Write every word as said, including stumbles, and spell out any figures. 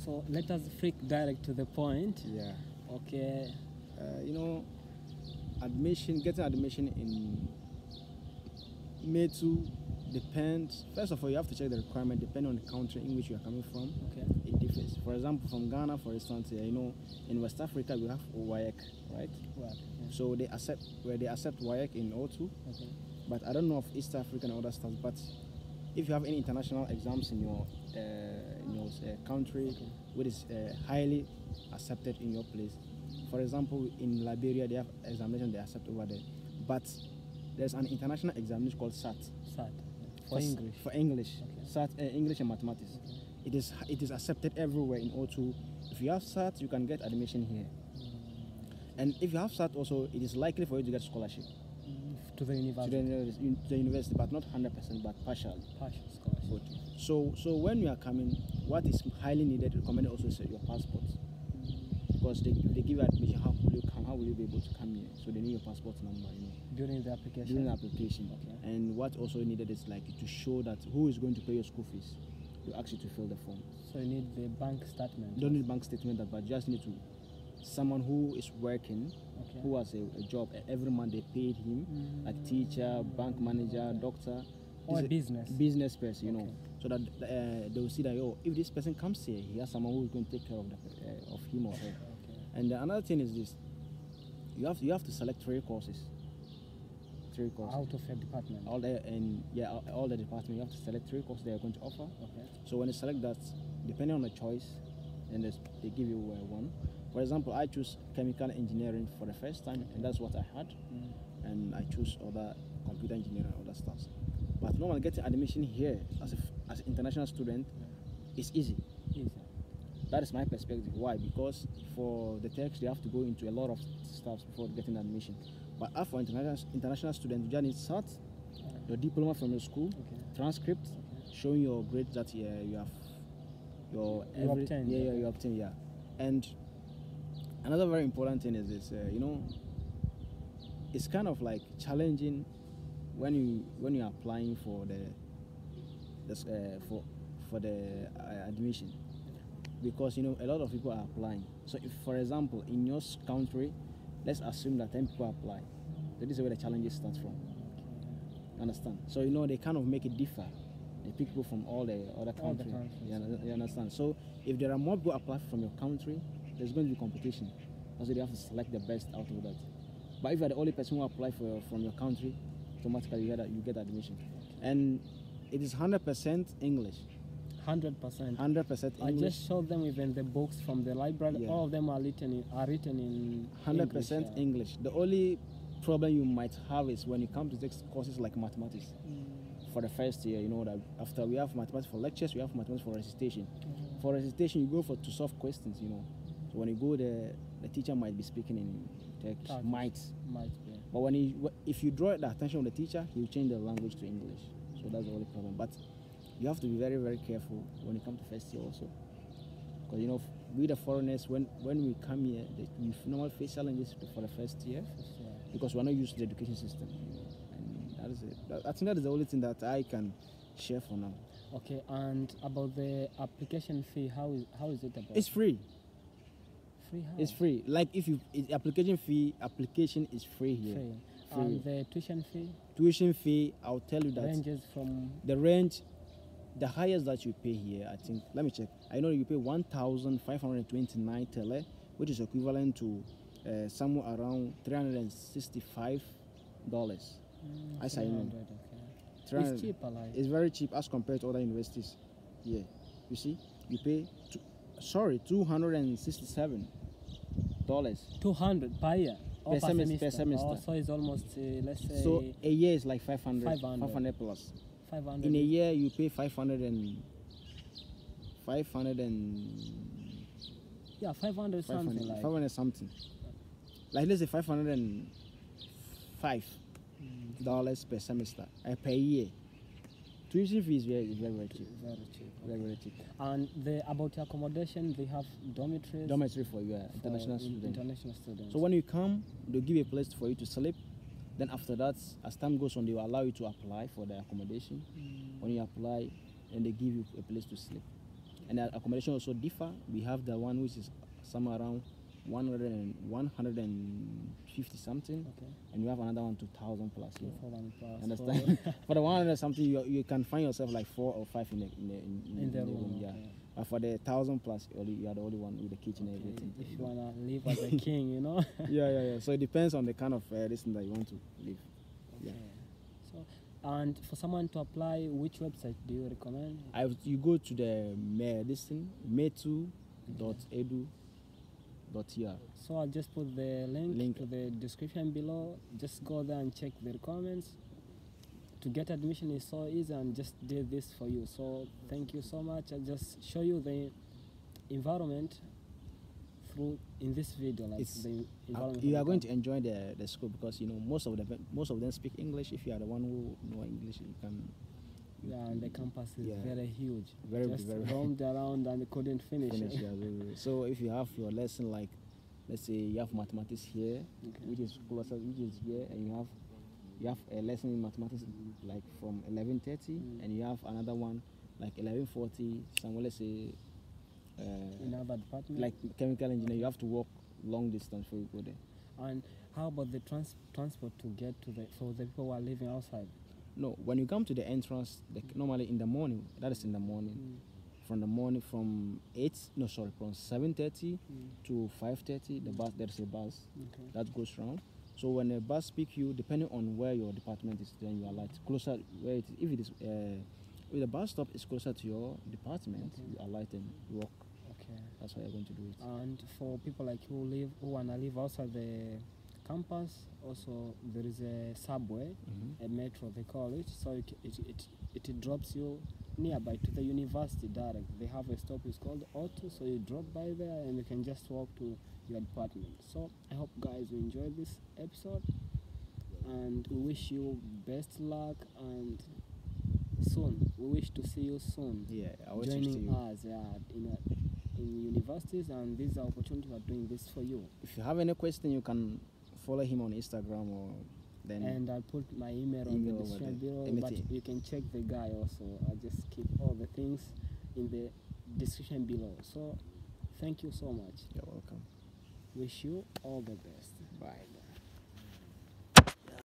So let us freak direct to the point. Yeah. Okay. Uh, you know, admission, getting admission in May two depends. First of all, you have to check the requirement depending on the country in which you are coming from. Okay. It differs. For example, from Ghana, for instance, uh, you know, in West Africa we have W A E C, right? Well, yeah. So they accept where they accept W A E C in O two. Okay. But I don't know of East Africa and other stuff. But if you have any international exams in your uh, in your uh, country, Okay. which is uh, highly accepted in your place, for example, in Liberia they have examination they accept over there. But there's an international examination called S A T. S A T. For s- English. For English, Okay. S A T, uh, English and mathematics. Okay. It is it is accepted everywhere in O two. If you have S A T, you can get admission here. And if you have S A T also, it is likely for you to get scholarship Mm, To the to university. the, univers- un- to the university, but not one hundred percent, but partially. Partial scholarship. Good. So, so when you are coming, what is highly needed, recommended also is your passport, because they, if they give you admission, how will you come? How will you be able to come here? So they need your passport number, you know, During the application. during the application. Okay. And what also needed is like to show that who is going to pay your school fees. You ask you to fill the form. So you need the bank statement. You don't need bank statement, that, but you just need to someone who is working, Okay. who has a, a job. Every month they paid him, like teacher, bank manager, doctor, Or This a is- business. business person, you know, Okay. so that uh, they will see that, oh, if this person comes here, he has someone who is going to take care of the, uh, of him or her. Okay. And uh, another thing is this: you have you have to select three courses. Three courses. Out of a department. All the and yeah, all- all the department you have to select three courses they are going to offer. Okay. So when you select that, depending on the choice, and there's- they give you uh, one. For example, I choose chemical engineering for the first time, and that's what I had. Mm. And I choose other computer engineering and other stuff. But normally getting admission here as a f- as an international student is easy. Easy. That is my perspective. Why? Because for the text they have to go into a lot of stuff before getting admission. But as for international international students, you just need S A T, your diploma from your school, Okay. transcript Okay. showing your grades that yeah, you have your You obtained, yeah, yeah, okay. you obtain, yeah. And another very important thing is this, uh, you know, it's kind of like challenging when you when you're applying for the this, uh, for for the uh, admission, because you know a lot of people are applying. So if, for example, in your s- country, let's assume that ten people apply, so this is where the challenges start from. Understand? So you know they kind of make it differ. They pick people from all the other All the countries. countries. You, under- you understand? So if there are more people apply from your country, there's going to be competition. Also, they have to select the best out of that. But if you're the only person who apply for from your country, automatically you get, a- you get admission. And it is one hundred percent English. Hundred percent. one hundred percent I English. just showed them even the books from the library. Yeah. All of them are written in are written in one hundred percent English, uh, English. The only problem you might have is when you come to take courses like mathematics. For the first year, you know that after we have mathematics for lectures, we have mathematics for recitation. For recitation, you go for to solve questions, you know. So when you go there, the teacher might be speaking in Turkish, Turkish. might. Might be. But when he, if you draw the attention of the teacher, he will change the language to English. So that's the only problem. But you have to be very, very careful when you come to first year also. Because you know, we the foreigners, when when we come here, they, we normally face challenges for the first year Yeah. because we're not used to the education system. You know, and that is it. That- I think that is the only thing that I can share for now. Okay, and about the application fee, how is how is it about? It's free. free. How? It's free. Like if you it, application fee, application is free here. Free. Free. And the tuition fee Tuition fee, I'll tell you that ranges from the range, the highest that you pay here, I think. Let me check. I know you pay one thousand five hundred twenty-nine tele, which is equivalent to uh, somewhere around three hundred sixty-five dollars. mm, As I know. three hundred, okay. It's cheaper, like It's very cheap as compared to other universities. Yeah, you see, you pay two, sorry two hundred sixty-seven dollars. two hundred per year or Per per, semester- per semester. semester. Oh, so it's almost uh, let's say So a year is like five hundred, five hundred. five hundred plus. five hundred. In a year, you pay five hundred and five hundred and Yeah, five hundred five something hundred, like. five hundred something. Like let's say five hundred and five Mm, dollars per semester, uh, per year. Tuition fee is very, is very, very cheap. very cheap. Very, very cheap. And the about the accommodation, they have dormitories. Dormitory for you, uh, for international in- student. International students. So when you come, they'll give you a place for you to sleep. Then after that, as time goes on, they will allow you to apply for the accommodation. Mm, When you apply, and they give you a place to sleep. And the accommodation also differ. We have the one which is somewhere around one hundred and one hundred fifty something, Okay. and you have another one two thousand plus. You know. four hundred plus. Understand? For the one hundred something, you, you can find yourself like four or five in the in the, in, In, in the room. yeah. Okay. But for the thousand plus, only you are the only one with the kitchen and Okay, everything. if you wanna live as a king, you know. yeah, yeah, yeah. So it depends on the kind of uh, this thing that you want to live. Yeah. Okay. So, and for someone to apply, which website do you recommend? I would- you go to the me this thing metu dot edu dot t r. So I'll just put the link, Link. to the description below. Just go there and check the requirements. To get admission is so easy, and just did this for you. So thank you so much. I'll just show you the environment through in this video, like It's- the Uh, environment. you of are the going camp. to enjoy the the school because you know most of the most of them speak English. If you are the one who know English, you can. you- Yeah, and the campus is Yeah. very huge. Very, just very- roamed around and couldn't finish. finish, yeah, very, very. So if you have your lesson like, let's say you have mathematics here, Okay. which is closer, which is here, and you have you have a lesson in mathematics like from eleven thirty, Mm. and you have another one like eleven forty. Somewhere, let's say, uh, In other department. like chemical engineer, you have to walk long distance before you go there. And how about the trans- transport to get to the for the people who are living outside? No, when you come to the entrance, the, normally in the morning, that is in the morning, Mm. from the morning from eight, no sorry, from seven thirty Mm. to five thirty, the bus there's a bus Okay. that goes round. So when a bus pick you, depending on where your department is, then you are like closer where it is. If it is, uh, if the bus stop is closer to your department, Okay. you are light and walk. Okay. That's how you're going to do it. And for people like who live who wanna live outside the campus, also there is a subway, Mhm. a metro they call it. So it it, it it drops you nearby to the university direct. They have a stop. It's called Auto. So you drop by there and you can just walk to your department. So I hope guys you enjoyed this episode, and we wish you best luck, and soon we wish to see you soon. Yeah, I wish to see Joining you. us, yeah, in a, in universities, and this is our opportunity. We are doing this for you. If you have any question, you can follow him on Instagram or then. And I'll put my email on Email the over description there. below, but Anything. you can check the guy also. I'll just keep all the things in the description below. So thank you so much. You're welcome. Wish you all the best. Bye.